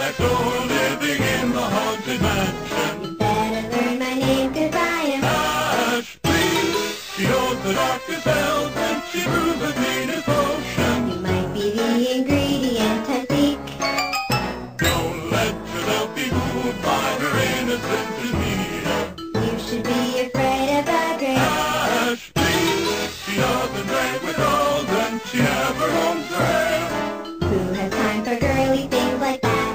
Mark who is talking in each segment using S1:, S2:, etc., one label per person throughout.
S1: asshole living in the haunted mansion.
S2: You better learn my name, 'cause I am
S1: Ashley. She knows the darkest spells and she brews the cleanest potion.
S2: You might be the ingredient I seek.
S1: Don't let yourself be fooled by her innocent demeanor.
S2: You should be afraid of a great
S1: Ashley. She doesn't drink with dolls and she never homes her hair.
S2: Who has time for girly things like that?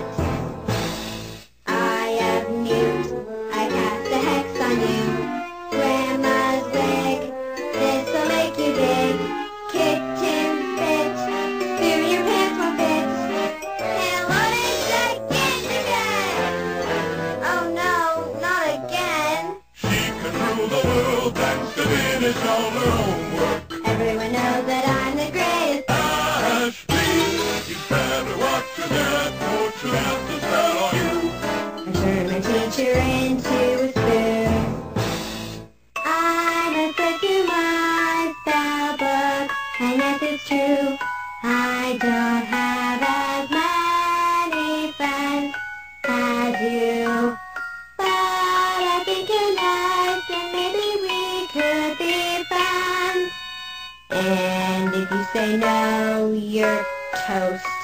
S2: I have news. I cast a hex on you. Grandma's wig. This'll make you big. Kitchen fit. Soon your pants won't fit. And what is again? Oh no, not again.
S1: She can rule the world thanks to finish all her homework.
S2: Everyone knows that I'm the greatest.
S1: Ashley, you better watch your step or she'll have to spell on you.
S2: I turn my teacher into a spoon. I must put to my spell book, and yes, it's true. I don't have as many friends as you. But I think you're nice, and maybe we could be friends. And if you say no, you're toast.